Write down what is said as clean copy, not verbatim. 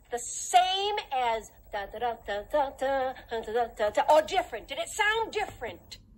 the same as da da da da da da da da da, or different? Did it sound different?